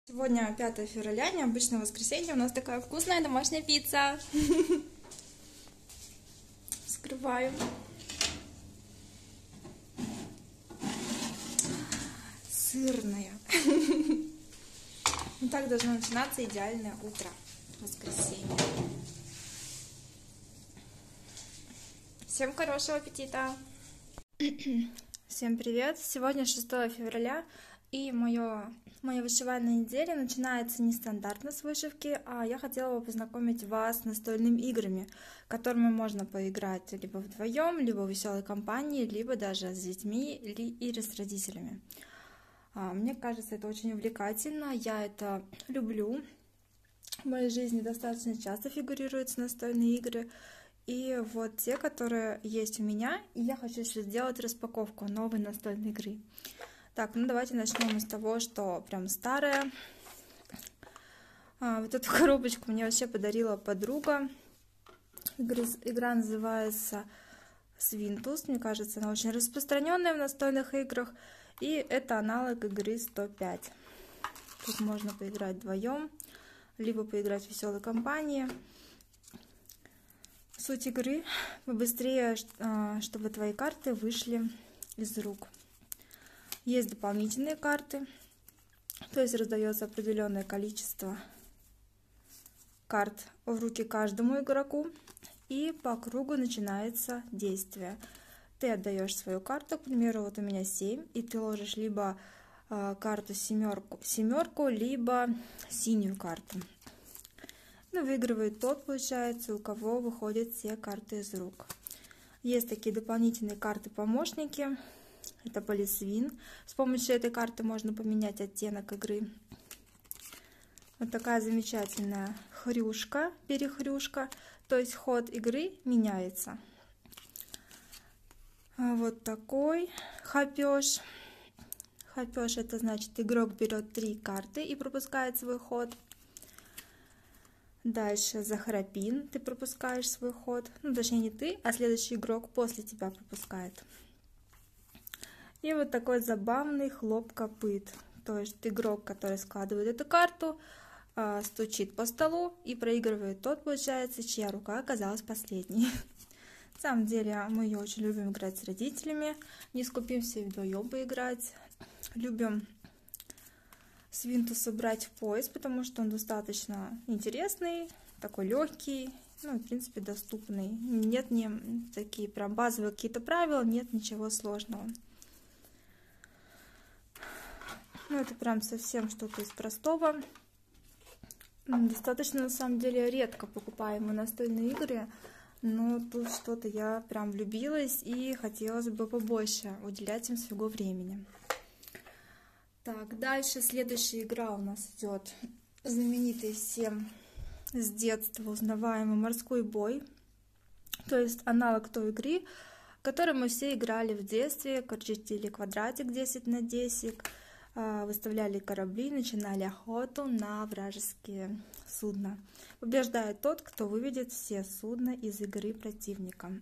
Сегодня 5 февраля, необычное воскресенье. У нас такая вкусная домашняя пицца. Вскрываю. Сырная. Вот так должно начинаться идеальное утро. Воскресенье. Всем хорошего аппетита. Всем привет. Сегодня 6 февраля. И моя вышивальная неделя начинается нестандартно с вышивки, а я хотела бы познакомить вас с настольными играми, которыми можно поиграть либо вдвоем, либо в веселой компании, либо даже с детьми или с родителями. Мне кажется, это очень увлекательно, я это люблю. В моей жизни достаточно часто фигурируют настольные игры. И вот те, которые есть у меня, и я хочу сейчас сделать распаковку новой настольной игры. Так, ну давайте начнем с того, что прям старая. Вот эту коробочку мне вообще подарила подруга. Игра называется Свинтус. Мне кажется, она очень распространенная в настольных играх. И это аналог игры 105. Тут можно поиграть вдвоем, либо поиграть в веселой компании. Суть игры — побыстрее, чтобы твои карты вышли из рук. Есть дополнительные карты, то есть раздается определенное количество карт в руки каждому игроку, и по кругу начинается действие. Ты отдаешь свою карту, к примеру, вот у меня 7, и ты ложишь либо карту семерку, либо синюю карту. Ну, выигрывает тот, получается, у кого выходят все карты из рук. Есть такие дополнительные карты-помощники. Это полисвин. С помощью этой карты можно поменять оттенок игры. Вот такая замечательная хрюшка, перехрюшка. То есть ход игры меняется. Вот такой хапеж. Хапеж — это значит, игрок берет 3 карты и пропускает свой ход. Дальше захрапин. Ты пропускаешь свой ход. Ну, точнее, не ты, а следующий игрок после тебя пропускает. И вот такой забавный хлоп-копыт. То есть игрок, который складывает эту карту, стучит по столу и проигрывает тот, получается, чья рука оказалась последней. На самом деле мы ее очень любим играть с родителями. Не скупимся и вдвоем поиграть. Любим Свинтуса брать в пояс, потому что он достаточно интересный, такой легкий, ну, в принципе, доступный. Нет не такие прям базовые какие-то правила, нет ничего сложного. Ну, это прям совсем что-то из простого. Достаточно, на самом деле, редко покупаемые настольные игры, но тут что-то я прям влюбилась и хотелось бы побольше уделять им своего времени. Так, дальше следующая игра у нас идет знаменитый всем с детства узнаваемый морской бой. То есть аналог той игры, в которой мы все играли в детстве, чертили квадратик 10 на 10. Выставляли корабли, начинали охоту на вражеские судна. Побеждает тот, кто выведет все судна из игры противника.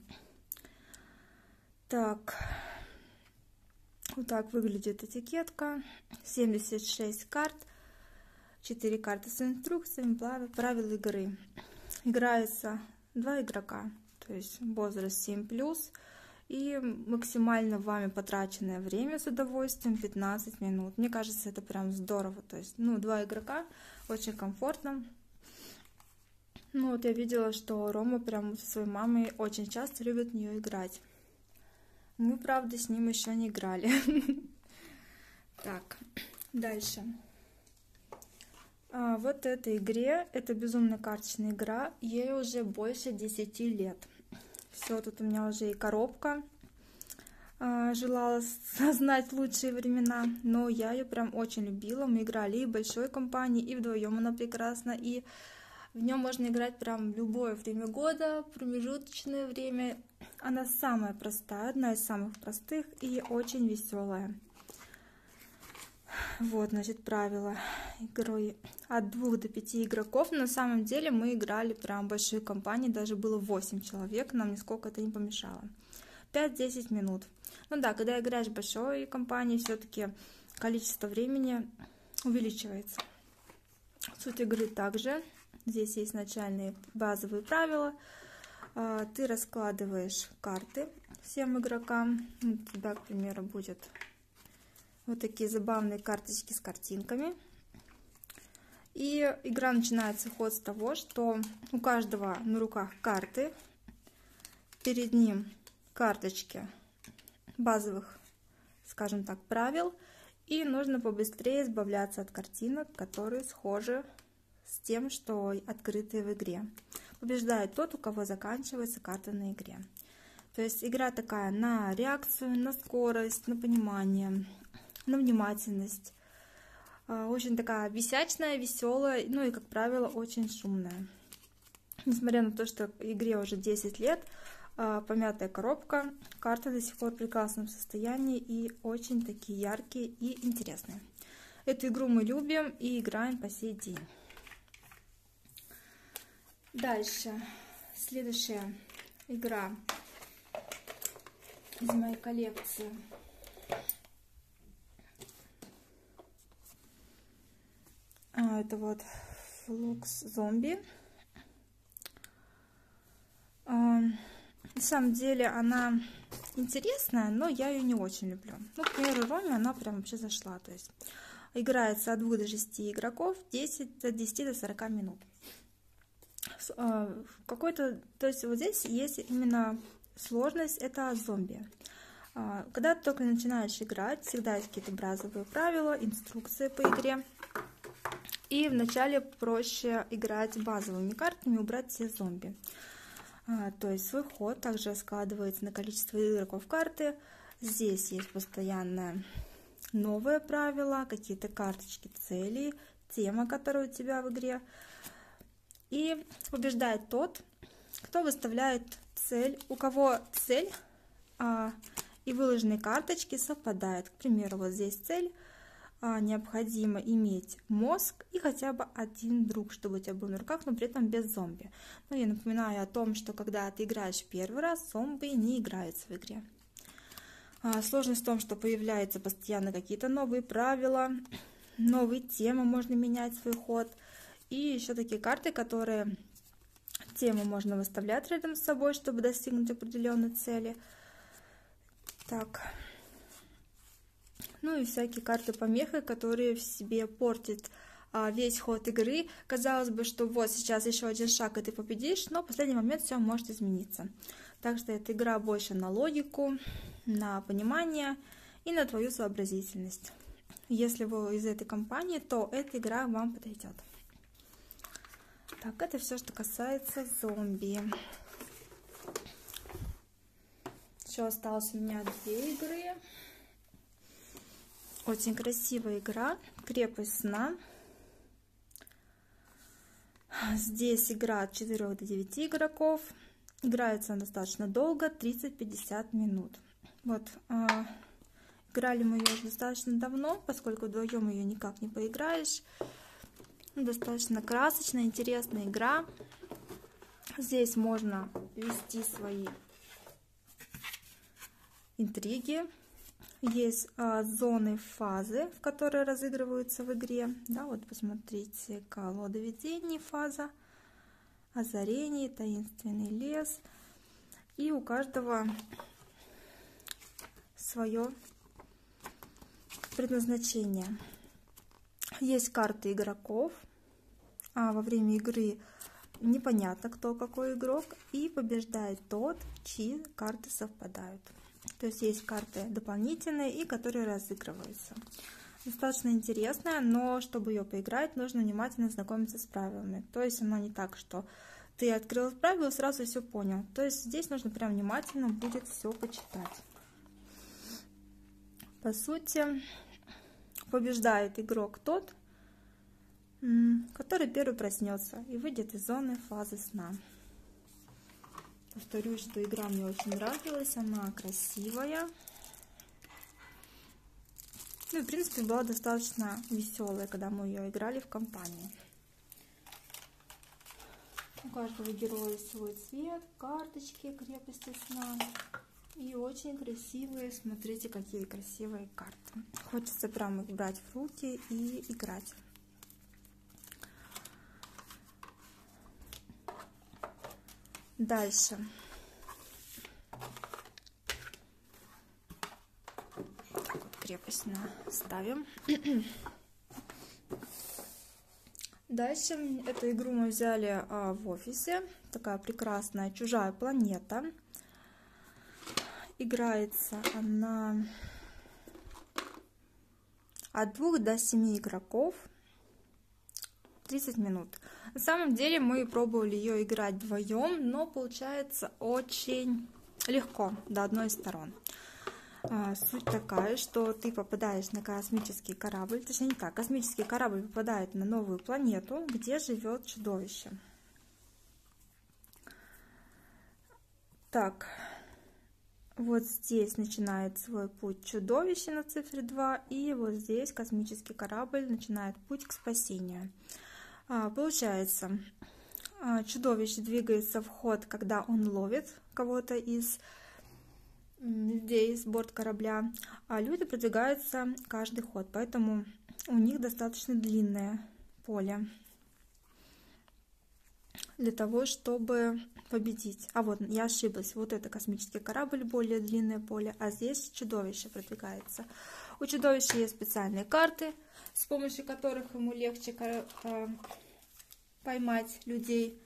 Так, вот так выглядит этикетка. 76 карт, 4 карты с инструкциями, правила игры. Играется 2 игрока, то есть возраст 7+. И максимально вами потраченное время с удовольствием 15 минут. Мне кажется, это прям здорово. То есть, 2 игрока, очень комфортно. Ну вот я видела, что Рома прям со своей мамой очень часто любит в нее играть. Мы, правда, с ним еще не играли. Так, дальше. Вот этой игре, это безумно карточная игра, ей уже больше 10 лет. Все, тут у меня уже и коробка. Желала знать лучшие времена, но я ее прям очень любила. Мы играли и в большой компании, и вдвоем она прекрасна. И в нем можно играть прям любое время года, промежуточное время. Она самая простая, одна из самых простых и очень веселая. Вот, значит, правила игры от 2 до 5 игроков. На самом деле мы играли прям в большой компании, даже было 8 человек, нам нисколько это не помешало. 5-10 минут. Ну да, когда играешь в большой компании, все-таки количество времени увеличивается. Суть игры также. Здесь есть начальные базовые правила. Ты раскладываешь карты всем игрокам. У тебя, к примеру, будет вот такие забавные карточки с картинками. И игра начинается ход с того, что у каждого на руках карты. Перед ним карточки базовых, скажем так, правил. И нужно побыстрее избавляться от картинок, которые схожи с тем, что открыты в игре. Побеждает тот, у кого заканчивается карта на игре. То есть игра такая на реакцию, на скорость, на понимание, на внимательность. Очень такая висячная, веселая, ну и, как правило, очень шумная. Несмотря на то, что игре уже 10 лет, помятая коробка, карты до сих пор в прекрасном состоянии и очень такие яркие и интересные. Эту игру мы любим и играем по сей день. Дальше, следующая игра из моей коллекции. Это вот Flux Zombie. На самом деле она интересная, но я ее не очень люблю. Ну, к примеру, Роме она прям вообще зашла. То есть играется от 2 до 6 игроков, от 10 до 40 минут. То есть вот здесь есть именно сложность, это зомби. Когда ты только начинаешь играть, всегда есть какие-то базовые правила, инструкции по игре. И вначале проще играть базовыми картами, убрать все зомби. То есть свой ход также складывается на количество игроков карты. Здесь есть постоянно новые правила, какие-то карточки целей, тема, которая у тебя в игре. И побеждает тот, кто выставляет цель, у кого цель и выложенные карточки совпадают. К примеру, вот здесь цель. Необходимо иметь мозг и хотя бы один друг, чтобы у тебя был на руках, но при этом без зомби. Но я напоминаю о том, что когда ты играешь первый раз, зомби не играются в игре. Сложность в том, что появляются постоянно какие-то новые правила, новые темы, можно менять свой ход. И еще такие карты, которые тему можно выставлять рядом с собой, чтобы достигнуть определенной цели. Так. Ну и всякие карты помехи, которые в себе портят весь ход игры. Казалось бы, что вот сейчас еще один шаг, и ты победишь, но в последний момент все может измениться. Так что эта игра больше на логику, на понимание и на твою сообразительность. Если вы из этой компании, то эта игра вам подойдет. Так, это все, что касается зомби. Еще осталось у меня 2 игры. Очень красивая игра, крепость сна. Здесь игра от 4 до 9 игроков. Играется она достаточно долго, 30-50 минут. Вот, играли мы ее уже достаточно давно, поскольку вдвоем ее никак не поиграешь. Достаточно красочная, интересная игра. Здесь можно вести свои интриги. Есть зоны, фазы, в которые разыгрываются в игре. Да, вот посмотрите, колода видений, фаза, озарение, таинственный лес. И у каждого свое предназначение. Есть карты игроков. Во время игры непонятно, кто какой игрок. И побеждает тот, чьи карты совпадают. То есть есть карты дополнительные и которые разыгрываются. Достаточно интересная, но чтобы ее поиграть, нужно внимательно знакомиться с правилами. То есть она не так, что ты открыл правила и сразу все понял. То есть здесь нужно прям внимательно будет все почитать. По сути, побеждает игрок тот, который первый проснется и выйдет из зоны фазы сна. Повторюсь, что игра мне очень нравилась, она красивая. Ну и, в принципе, была достаточно веселая, когда мы ее играли в компании. У каждого героя свой цвет, карточки крепости сна. И очень красивые, смотрите, какие красивые карты. Хочется прямо их брать в руки и играть. Дальше. Так вот, крепость ставим. Дальше эту игру мы взяли в офисе. Такая прекрасная чужая планета. Играется она от 2 до 7 игроков. 30 минут. На самом деле мы пробовали ее играть вдвоем, но получается очень легко до одной из сторон. Суть такая, что ты попадаешь на космический корабль, точнее не так, космический корабль попадает на новую планету, где живет чудовище. Так, вот здесь начинает свой путь чудовище на цифре 2, и вот здесь космический корабль начинает путь к спасению. Получается, чудовище двигается в ход, когда он ловит кого-то из людей с борт корабля, а люди продвигаются каждый ход, поэтому у них достаточно длинное поле для того, чтобы победить. А вот я ошиблась, вот это космический корабль, более длинное поле, а здесь чудовище продвигается. У чудовища есть специальные карты, с помощью которых ему легче поймать людей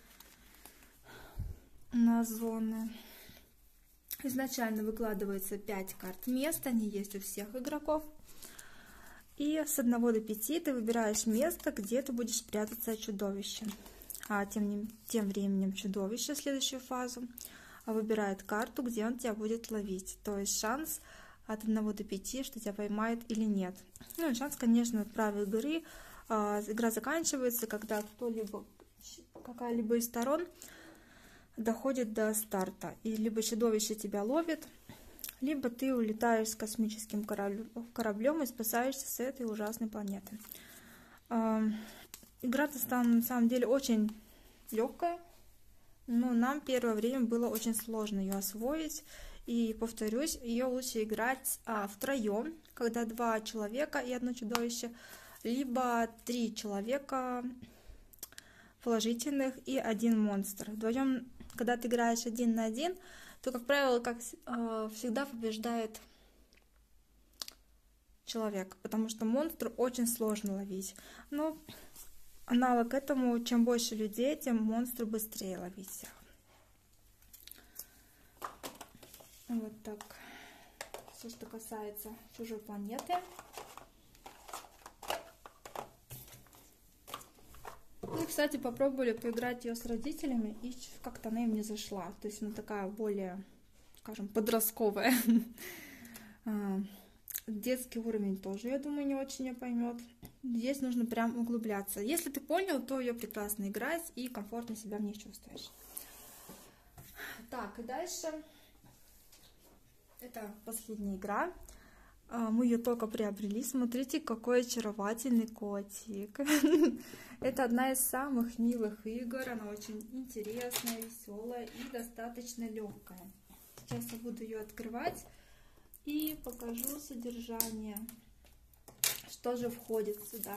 на зоны. Изначально выкладывается 5 карт мест, они есть у всех игроков. И с 1 до 5 ты выбираешь место, где ты будешь прятаться от чудовища. А тем временем чудовище в следующую фазу выбирает карту, где он тебя будет ловить. То есть шанс от 1 до 5, что тебя поймает или нет. Ну, шанс, конечно, правил игры. Игра заканчивается, когда какая-либо из сторон доходит до старта. И либо чудовище тебя ловит, либо ты улетаешь с космическим кораблем и спасаешься с этой ужасной планеты. Игра-то на самом деле очень легкая, но нам первое время было очень сложно ее освоить. И повторюсь, ее лучше играть втроем, когда 2 человека и 1 чудовище, либо 3 человека положительных и 1 монстр. Вдвоем, когда ты играешь 1 на 1, то, как правило, всегда побеждает человек, потому что монстру очень сложно ловить. Но аналог этому, чем больше людей, тем монстру быстрее ловить всех. Вот так. Все, что касается чужой планеты. И, кстати, попробовали поиграть ее с родителями, и как-то она им не зашла. То есть она такая более, скажем, подростковая. Детский уровень тоже, я думаю, не очень ее поймет. Здесь нужно прям углубляться. Если ты понял, то ее прекрасно играть и комфортно себя в ней чувствуешь. Так, и дальше. Это последняя игра. Мы ее только приобрели. Смотрите, какой очаровательный котик. Это одна из самых милых игр. Она очень интересная, веселая и достаточно легкая. Сейчас я буду ее открывать и покажу содержание. Что же входит сюда.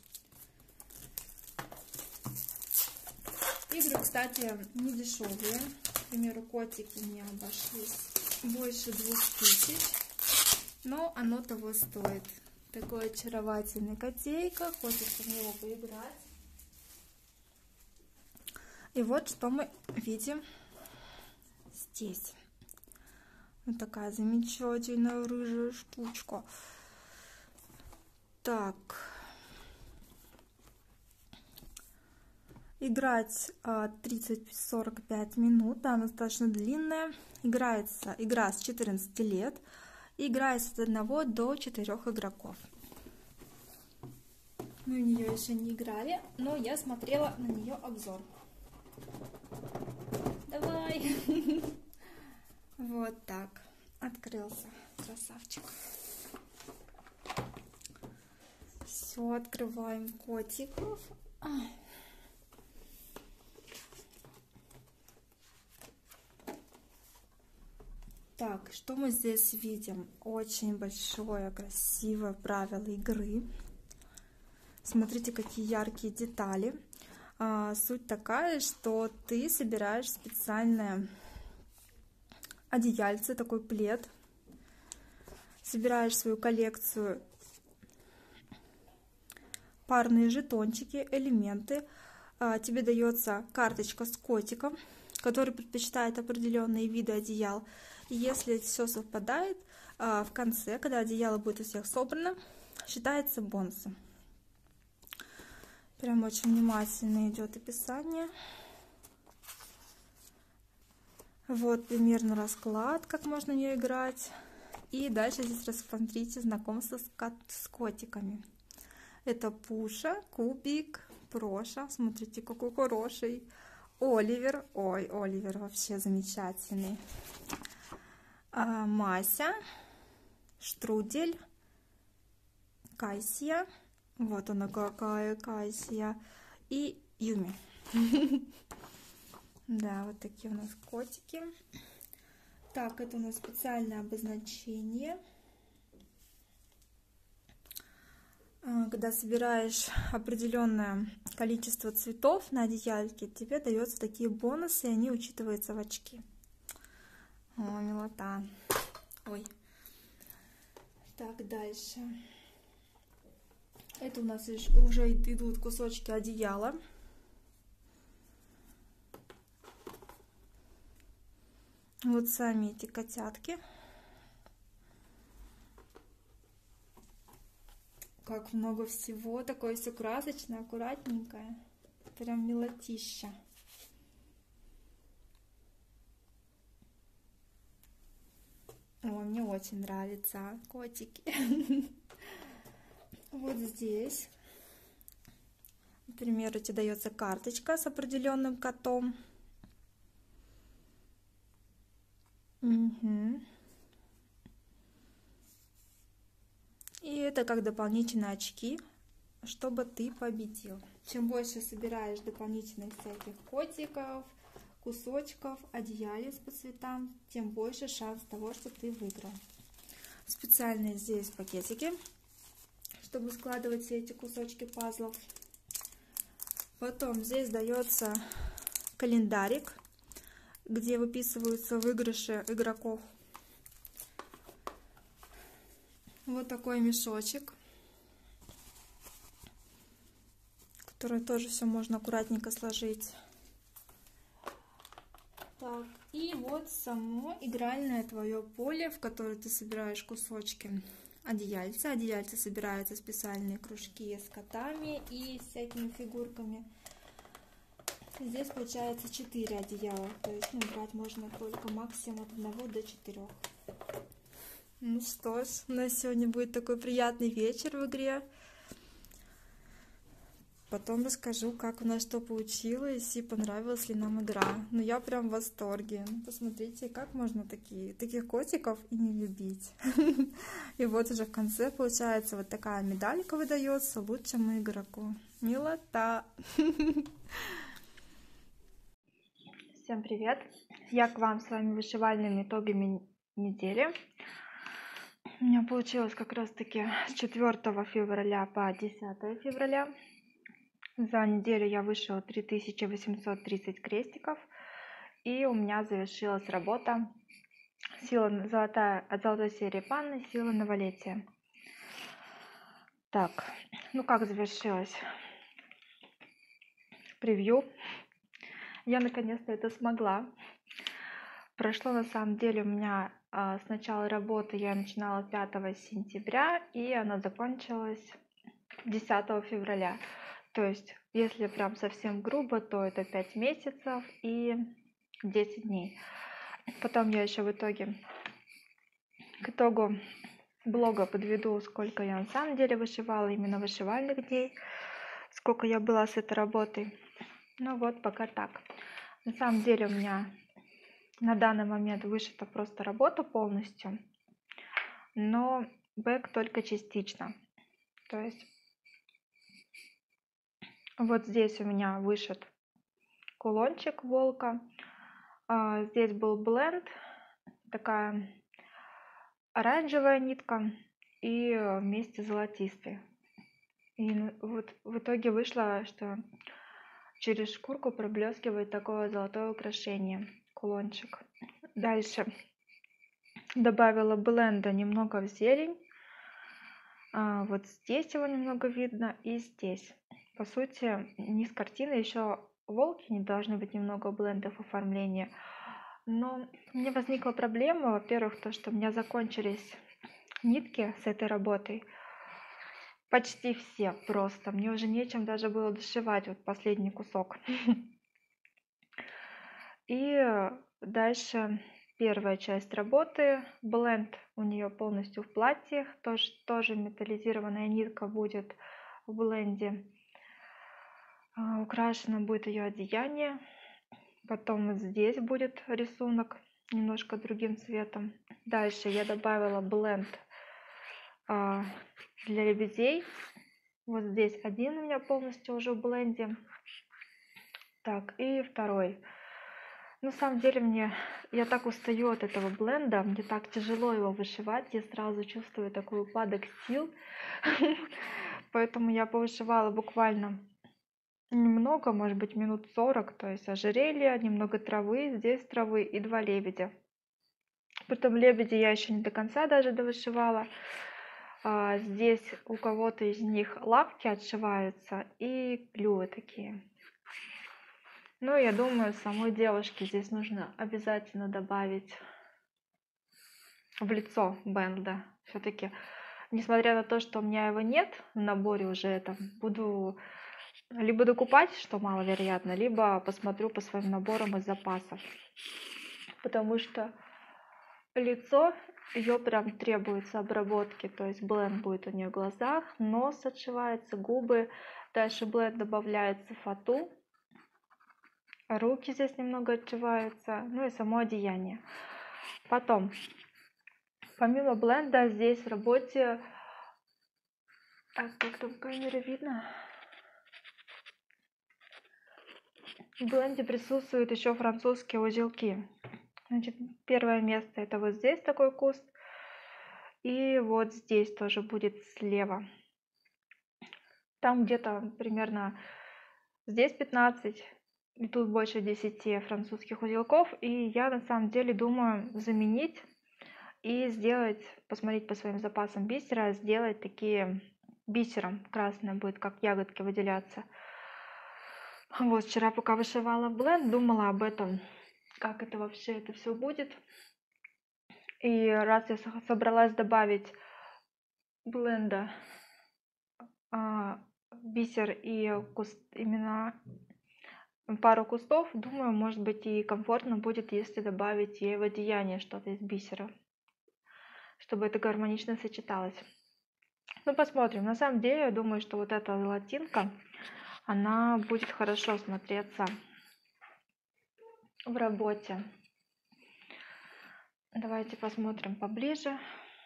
Игры, кстати, не дешевые. К примеру, котики мне обошлись больше 2000. Но оно того стоит. Такой очаровательный котейка. Хочется в него поиграть. И вот что мы видим здесь. Вот такая замечательная рыжая штучка. Так. Играть 30-45 минут. Да, она достаточно длинная. Игра с 14 лет. Играется от 1 до 4 игроков. Мы в нее еще не играли, но я смотрела на нее обзор. Давай! Вот так. Открылся. Красавчик. Все, открываем котиков. Так, что мы здесь видим? Очень большое, красивое правило игры. Смотрите, какие яркие детали. Суть такая, что ты собираешь специальное одеяльце, такой плед, собираешь свою коллекцию, парные жетончики, элементы. Тебе дается карточка с котиком, который предпочитает определенные виды одеял. И если все совпадает, в конце, когда одеяло будет у всех собрано, считается бонусом. Прям очень внимательно идет описание. Вот примерно расклад, как можно в нее играть. И дальше здесь рассмотрите знакомство с котиками. Это Пуша, Кубик, Проша. Смотрите, какой хороший. Оливер. Ой, Оливер вообще замечательный. Мася, Штрудель, Кайсия. Вот она какая, Кайсия. И Юми. Да, вот такие у нас котики. Так, это у нас специальное обозначение. Когда собираешь определенное количество цветов на одеяльке, тебе даются такие бонусы, и они учитываются в очки. О, милота. Ой. Так, дальше. Это у нас уже идут кусочки одеяла. Вот сами эти котятки. Как много всего, такое все красочное, аккуратненькое. Прям милотища. О, мне очень нравятся котики. Вот здесь, например, тебе дается карточка с определенным котом. Угу. И это как дополнительные очки, чтобы ты победил. Чем больше собираешь дополнительных всяких котиков, кусочков, одеялец по цветам, тем больше шанс того, что ты выиграл. Специальные здесь пакетики, чтобы складывать все эти кусочки пазлов. Потом здесь дается календарик, где выписываются выигрыши игроков. Вот такой мешочек, который тоже все можно аккуратненько сложить. Так, и вот само игральное твое поле, в которое ты собираешь кусочки одеяльца. Одеяльца собираются в специальные кружки с котами и всякими фигурками. Здесь получается 4 одеяла, то есть брать можно только максимум от 1 до 4. Ну что ж, у нас сегодня будет такой приятный вечер в игре. Потом расскажу, как у нас что получилось и понравилась ли нам игра. Но я прям в восторге. Посмотрите, как можно таких котиков и не любить. И вот уже в конце получается вот такая медалька выдается лучшему игроку. Милота! Всем привет! Я к вам с вами вышивальными итогами недели. У меня получилось как раз таки с 4 февраля по 10 февраля. За неделю я вышила 3830 крестиков. И у меня завершилась работа от золотой серии Панны, Сила новолетия. Так, ну как завершилась? Превью. Я наконец-то это смогла. Прошло на самом деле у меня с начала работы, я начинала 5 сентября, и она закончилась 10 февраля. То есть, если прям совсем грубо, то это 5 месяцев и 10 дней. Потом я еще к итогу блога подведу, сколько я на самом деле вышивала, именно вышивальных дней, сколько я была с этой работой. Ну вот, пока так. На самом деле у меня на данный момент вышита просто работа полностью, но бэк только частично. То есть вот здесь у меня вышит кулончик волка. Здесь был бленд, такая оранжевая нитка и вместе золотистый. И вот в итоге вышло, что через шкурку проблескивает такое золотое украшение, кулончик. Дальше добавила бленда немного в зелень. Вот здесь его немного видно и здесь. По сути, низ картины еще волки не должны быть немного блендов оформления. Но мне возникла проблема, во-первых, то, что у меня закончились нитки с этой работой. Почти все просто. Мне уже нечем даже было дошивать вот последний кусок. И дальше первая часть работы. Бленд у нее полностью в платье. Тоже металлизированная нитка будет в бленде. Украшено будет ее одеяние. Потом вот здесь будет рисунок немножко другим цветом. Дальше я добавила бленд для лебедей. Вот здесь один у меня полностью уже в бленде. Так, и второй. На самом деле я так устаю от этого бленда, мне так тяжело его вышивать, я сразу чувствую такой упадок сил. Поэтому я повышивала буквально немного, может быть минут 40, то есть ожерелье, немного травы, здесь травы и 2 лебедя. Потом лебеди я еще не до конца даже довышивала. Здесь у кого-то из них лапки отшиваются и клювы такие. Ну, я думаю, самой девушке здесь нужно обязательно добавить в лицо бенда. Все-таки, несмотря на то, что у меня его нет в наборе уже, там, буду либо докупать, что маловероятно, либо посмотрю по своим наборам из запасов. Потому что лицо, ее прям требуется обработки. То есть бленд будет у нее в глазах, нос отшивается, губы. Дальше бленд добавляется в фату. Руки здесь немного отшиваются, ну и само одеяние. Потом, помимо бленда, здесь в работе, как там в камере видно, в бленде присутствуют еще французские узелки. Значит, первое место это вот здесь такой куст, и вот здесь тоже будет слева. Там где-то примерно здесь 15. И тут больше 10 французских узелков, и я на самом деле думаю заменить и сделать, посмотреть по своим запасам бисера, сделать такие бисером. Красное будет, как ягодки выделяться. Вот, вчера пока вышивала бленд, думала об этом, как это вообще это все будет. И раз я собралась добавить бленда бисер и именно пару кустов, думаю, может быть и комфортно будет, если добавить ей в одеяние что-то из бисера, чтобы это гармонично сочеталось. Ну, посмотрим. На самом деле, я думаю, что вот эта золотинка, она будет хорошо смотреться в работе. Давайте посмотрим поближе.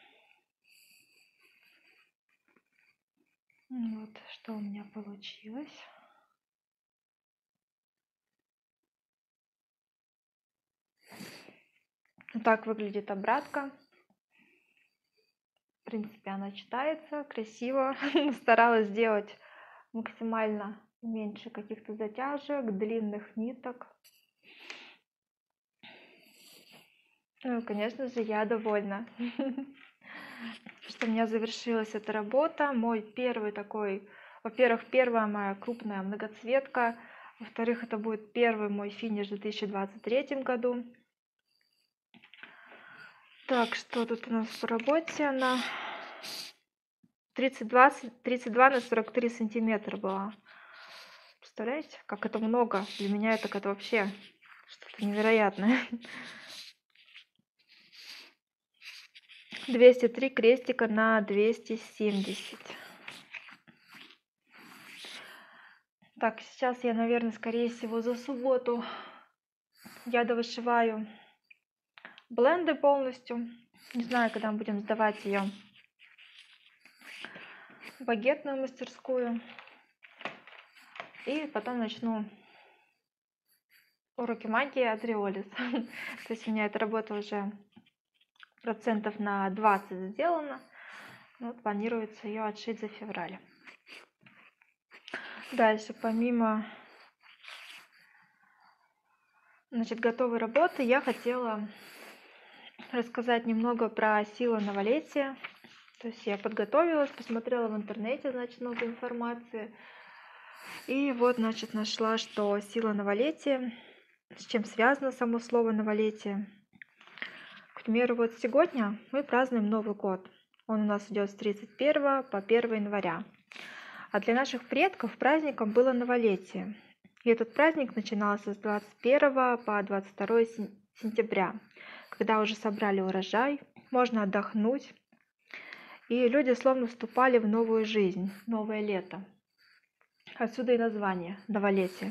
Вот, что у меня получилось. Так выглядит обратка. В принципе, она читается красиво. Старалась сделать максимально меньше каких-то затяжек, длинных ниток. Ну, конечно же, я довольна, что у меня завершилась эта работа. Мой первый такой, во-первых, первая моя крупная многоцветка. Во-вторых, это будет первый мой финиш в 2023 году. Так, что тут у нас по работе? Она 32 на 43 сантиметра была. Представляете, как это много? Для меня это вообще что-то невероятное. 203 крестика на 270. Так, сейчас я, наверное, скорее всего за субботу я довышиваю бленды полностью. Не знаю, когда мы будем сдавать ее в багетную мастерскую. И потом начну уроки магии от Риолис. То есть у меня эта работа уже процентов на 20 сделана. Вот, планируется ее отшить за февраль. Дальше, помимо Значит, готовой работы я хотела рассказать немного про силу новолетия. То есть я подготовилась, посмотрела в интернете, значит, много информации. И вот, значит, нашла, что сила новолетия, с чем связано само слово новолетие. К примеру, вот сегодня мы празднуем Новый год. Он у нас идет с 31 по 1 января. А для наших предков праздником было новолетие. И этот праздник начинался с 21 по 22 сентября, когда уже собрали урожай, можно отдохнуть, и люди словно вступали в новую жизнь, новое лето. Отсюда и название новолетие.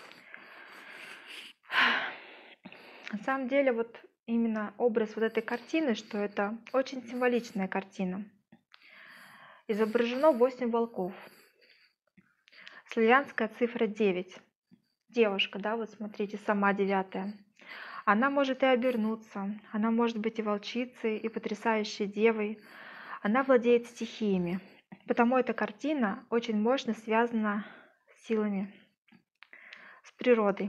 На самом деле, вот именно образ вот этой картины, что это очень символичная картина. Изображено 8 волков. Славянская цифра 9. Девушка, да, вот смотрите, сама 9. Она может и обернуться, она может быть и волчицей, и потрясающей девой. Она владеет стихиями. Потому эта картина очень мощно связана с силами, с природой.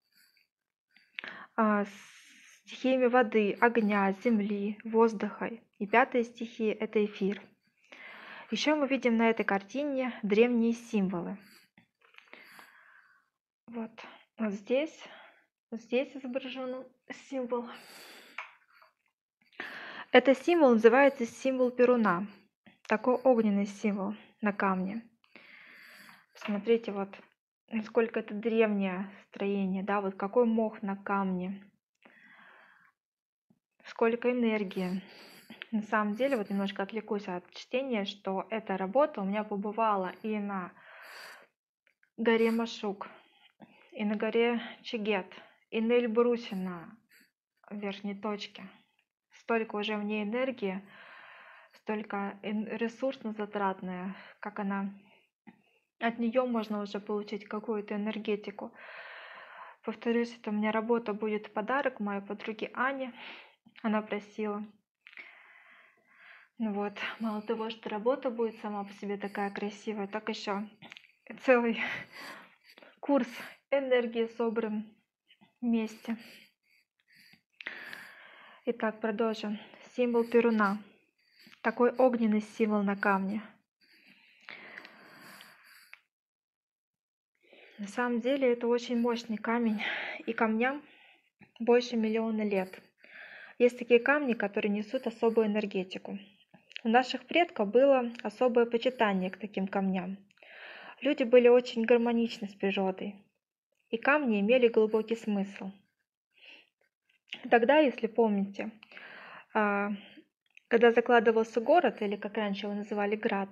С стихиями воды, огня, земли, воздуха. И 5-я стихия — это эфир. Еще мы видим на этой картине древние символы. Вот здесь изображен символ. Этот символ называется символ Перуна. Такой огненный символ на камне. Смотрите, вот насколько это древнее строение, да, вот какой мох на камне, сколько энергии. На самом деле, вот немножко отвлекусь от чтения, что эта работа у меня побывала и на горе Машук, и на горе Чигет, и на Эльбрусе на верхней точке. Столько уже в ней энергии, столько ресурсно-затратная, как она, от нее можно уже получить какую-то энергетику. Повторюсь, это у меня работа будет в подарок моей подруге Ане. Она просила. Ну вот, мало того, что работа будет сама по себе такая красивая, так еще целый курс энергии собран вместе. Итак, продолжим. Символ Перуна. Такой огненный символ на камне. На самом деле это очень мощный камень, и камням больше 1 000 000 лет. Есть такие камни, которые несут особую энергетику. У наших предков было особое почитание к таким камням. Люди были очень гармоничны с природой, и камни имели глубокий смысл. Тогда, если помните, когда закладывался город, или как раньше его называли град,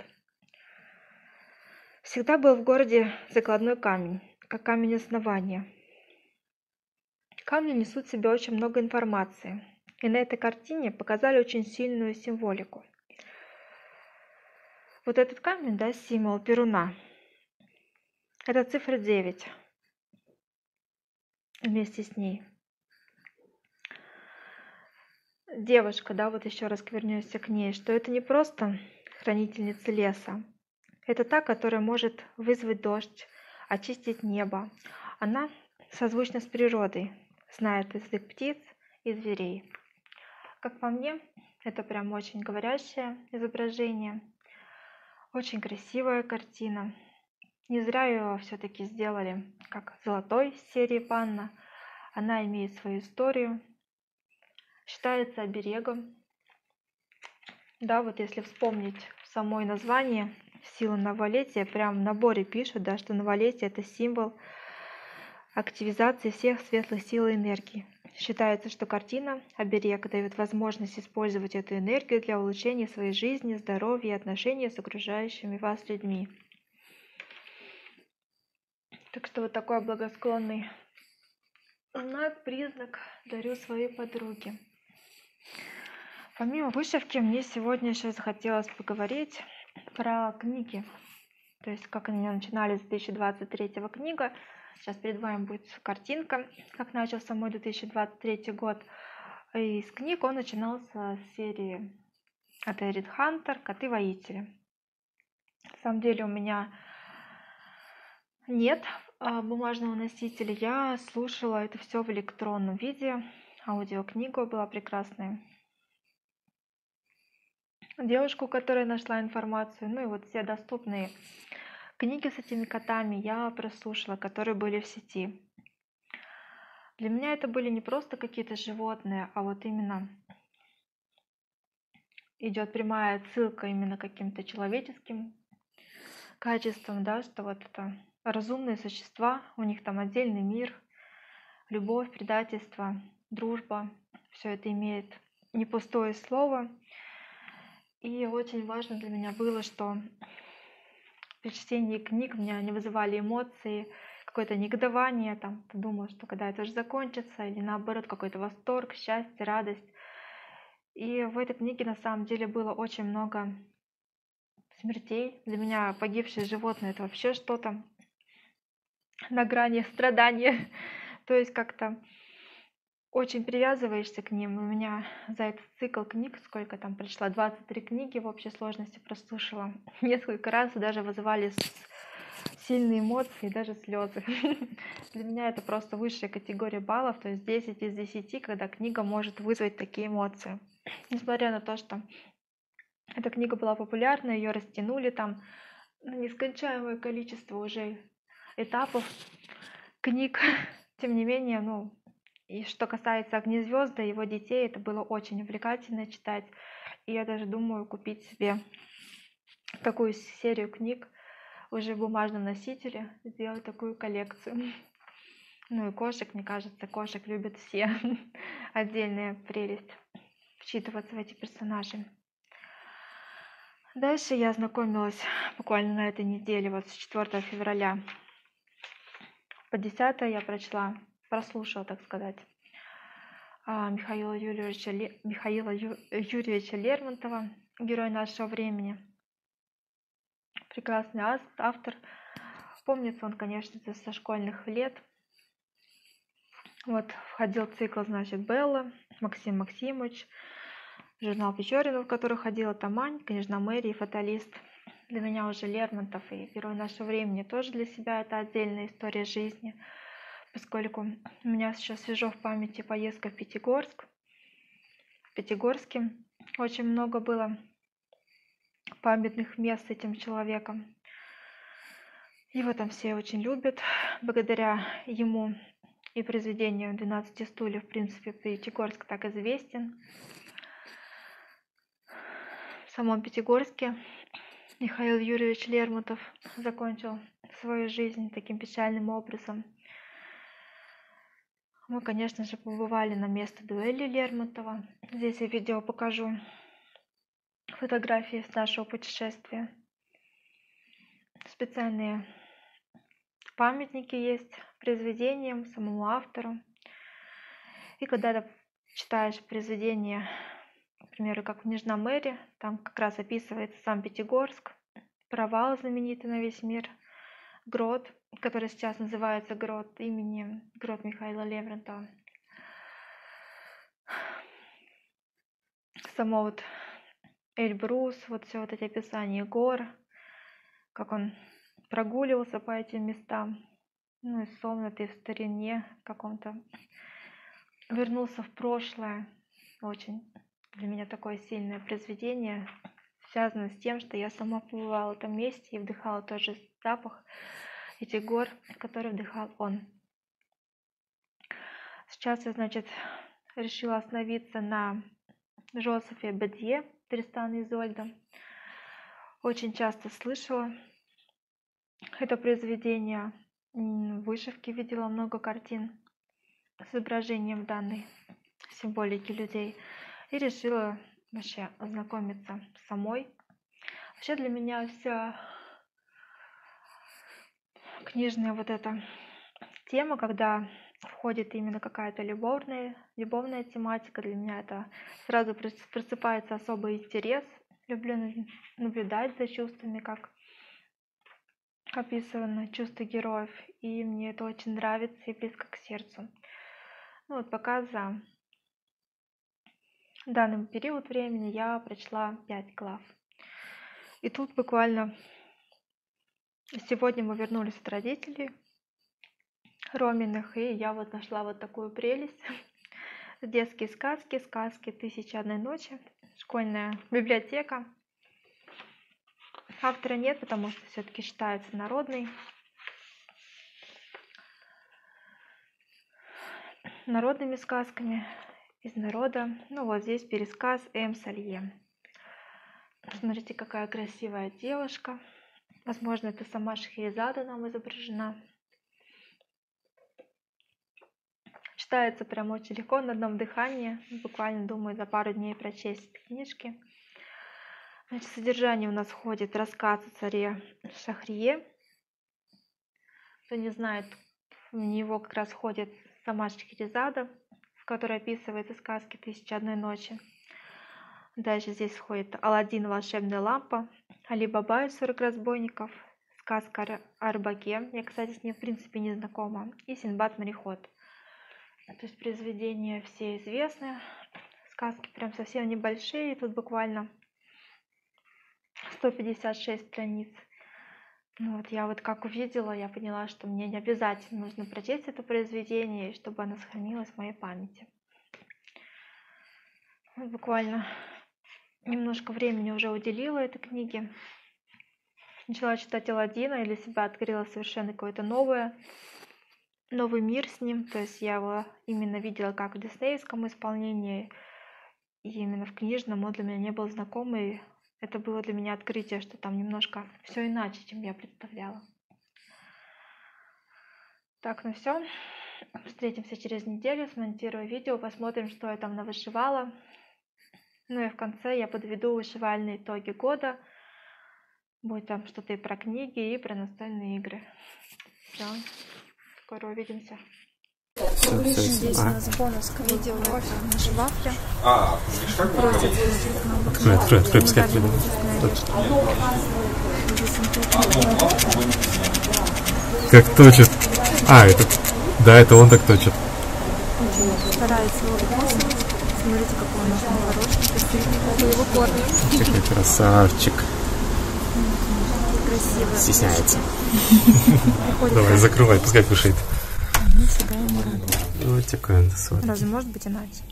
всегда был в городе закладной камень, как камень основания. Камни несут в себе очень много информации, и на этой картине показали очень сильную символику. Вот этот камень, да, символ Перуна, это цифра 9 вместе с ней. Девушка, да, вот еще раз вернемся к ней, что это не просто хранительница леса, это та, которая может вызвать дождь, очистить небо. Она созвучна с природой, знает язык птиц и зверей. Как по мне, это прям очень говорящее изображение, очень красивая картина. Не зря ее все-таки сделали как золотой серии панна. Она имеет свою историю, считается оберегом. Да, вот если вспомнить самое название сила новолетия, прям в наборе пишут, да, что новолетие — это символ активизации всех светлых сил и энергий. Считается, что картина оберег дает возможность использовать эту энергию для улучшения своей жизни, здоровья и отношений с окружающими вас людьми. Так что вот такой благосклонный знак, признак дарю своей подруге. Помимо вышивки, мне сегодня еще захотелось поговорить про книги. То есть, как они начинались с 2023 книга. Сейчас перед вами будет картинка, как начался мой 2023 год. И из книг он начинался с серии от Эрит Хантер «Коты-воители». На самом деле у меня нет бумажного носителя, я слушала это все в электронном виде. Аудиокнига была прекрасная. Девушку, которая нашла информацию, ну и вот все доступные книги с этими котами я прослушала, которые были в сети. Для меня это были не просто какие-то животные, а вот именно идет прямая отсылка именно к каким-то человеческим качествам, да, что вот это разумные существа, у них там отдельный мир, любовь, предательство, дружба, все это имеет не пустое слово. И очень важно для меня было, что при чтении книг меня не вызывали эмоции, какое-то негодование, там, ты думал, что когда это уже закончится, или наоборот, какой-то восторг, счастье, радость. И в этой книге на самом деле было очень много смертей. Для меня погибшие животные — это вообще что-то на грани страдания. То есть как-то очень привязываешься к ним. У меня за этот цикл книг, сколько там прочла, 23 книги в общей сложности прослушала. Несколько раз даже вызывали сильные эмоции, даже слезы. Для меня это просто высшая категория баллов, то есть 10 из 10, когда книга может вызвать такие эмоции. Несмотря на то, что эта книга была популярна, ее растянули там на нескончаемое количество уже этапов книг. Тем не менее, ну, и что касается Огнезвезда и его детей, это было очень увлекательно читать. И я даже думаю купить себе такую серию книг уже в бумажном носителе, сделать такую коллекцию. Ну и кошек, мне кажется, кошек любят все. Отдельная прелесть вчитываться в эти персонажи. Дальше я ознакомилась буквально на этой неделе, вот с 4 февраля по 10 я прослушала, так сказать, Михаила Юрьевича Лермонтова, герой нашего времени. Прекрасный автор. Помнится он, конечно, со школьных лет. Вот входил в цикл, значит, Белла, Максим Максимович, журнал Печорина, в который ходила Тамань, княжна Мэри и Фаталист. Для меня уже Лермонтов и герой нашего времени тоже для себя это отдельная история жизни, поскольку у меня сейчас свежо в памяти поездка в Пятигорск. В Пятигорске очень много было памятных мест с этим человеком. Его там все очень любят. Благодаря ему и произведению «12 стульев», в принципе, Пятигорск так известен. В самом Пятигорске Михаил Юрьевич Лермонтов закончил свою жизнь таким печальным образом. Мы, конечно же, побывали на место дуэли Лермонтова. Здесь я видео покажу фотографии с нашего путешествия. Специальные памятники есть произведениям, самому автору. И когда ты читаешь произведение, к примеру, как «Княжна Мэри», там как раз описывается сам Пятигорск, провал знаменитый на весь мир, грот, который сейчас называется грот Михаила Лермонтова. Само вот Эльбрус, вот все вот эти описания гор, как он прогуливался по этим местам, ну и комнаты в старине каком-то, вернулся в прошлое. Очень для меня такое сильное произведение, связано с тем, что я сама побывала в этом месте и вдыхала тот же запах этих гор, который вдыхал он. Сейчас я, значит, решила остановиться на Жозефе Бодье «Тристан и Изольда». Очень часто слышала это произведение, в вышивке видела много картин с изображением данной символики людей и решила вообще ознакомиться самой. Вообще для меня вся книжная вот эта тема, когда входит именно какая-то любовная тематика, для меня это сразу просыпается особый интерес. Люблю наблюдать за чувствами, как описано чувства героев, и мне это очень нравится и близко к сердцу. Ну вот пока за данный период времени я прочла 5 глав. И тут буквально сегодня мы вернулись от родителей. Роминых, и я вот нашла вот такую прелесть. Детские сказки, сказки «Тысяча одной ночи», школьная библиотека. Автора нет, потому что все-таки считается народной. Народными сказками из народа. Ну вот здесь пересказ М. Салье. Смотрите, какая красивая девушка. Возможно, это сама Шахерезада нам изображена. Читается прям очень легко, на одном дыхании. Буквально, думаю, за пару дней прочесть эти книжки. Значит, содержание у нас входит рассказ о царе Шахрие. Кто не знает, в него как раз входит сама Шахерезада, в которой описываются сказки «Тысяча одной ночи». Дальше здесь входит Аладдин, волшебная лампа, Али Баба и 40 разбойников, сказка о рыбаке, я, кстати, с ней в принципе не знакома, и Синдбад мореход. То есть произведения все известны, сказки прям совсем небольшие, тут буквально 156 страниц. Ну вот я вот как увидела, я поняла, что мне не обязательно нужно прочесть это произведение, чтобы оно сохранилось в моей памяти. Вот буквально немножко времени уже уделила этой книге. Начала читать Аладдина и для себя открыла совершенно какой-то новый мир с ним. То есть я его именно видела как в диснеевском исполнении, и именно в книжном он для меня не был знакомый. Это было для меня открытие, что там немножко все иначе, чем я представляла. Так, ну все. Встретимся через неделю, смонтирую видео, посмотрим, что я там навышивала. Ну и в конце я подведу вышивальные итоги года. Будет там что-то и про книги, и про настольные игры. Все. Скоро увидимся. Здесь у нас бонус к видео. Это наши вафли. Открой, пускай тебе. Как точит. Это... Да, это он так точит. Старается его выписывать. Смотрите, какой у нас хороший, красивый. Мы его кормим. Какой красавчик. Красивый. Стесняется. Давай, закрывай, пускай кушает. Не всегда ему рада. Вот такой он сладкий. Разве может быть иначе?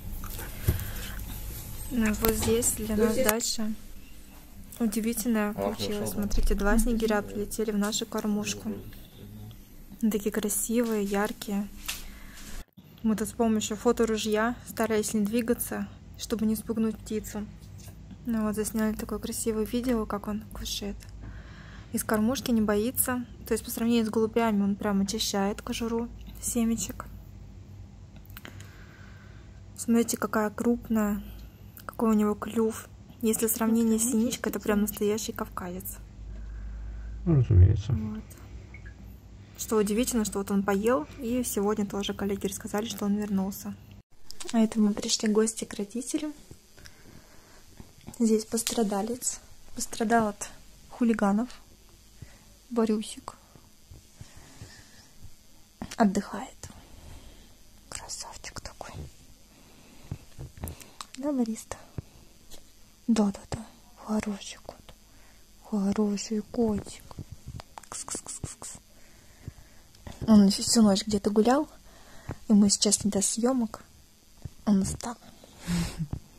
Ну, вот здесь для нас дальше удивительное получилось. Смотрите, 2 снегиря прилетели в нашу кормушку. Они такие красивые, яркие. Мы тут с помощью фоторужья старались не двигаться, чтобы не спугнуть птицу. Ну вот засняли такое красивое видео, как он кушает. Из кормушки не боится. То есть по сравнению с голубями он прям очищает кожуру семечек. Смотрите, какая крупная, какой у него клюв. Если сравнение с синичкой, это прям настоящий кавказец. Разумеется. Вот. Что удивительно, что вот он поел, и сегодня тоже коллеги рассказали, что он вернулся. А это мы пришли в гости к родителям. Здесь пострадалец. Пострадал от хулиганов. Борюсик. Отдыхает. Красавчик такой. Да, Борис-то? Да. Хороший кот. Хороший котик. Кс-кс-кс-кс. Он всю ночь где-то гулял, и мы сейчас не до съемок. Он устал.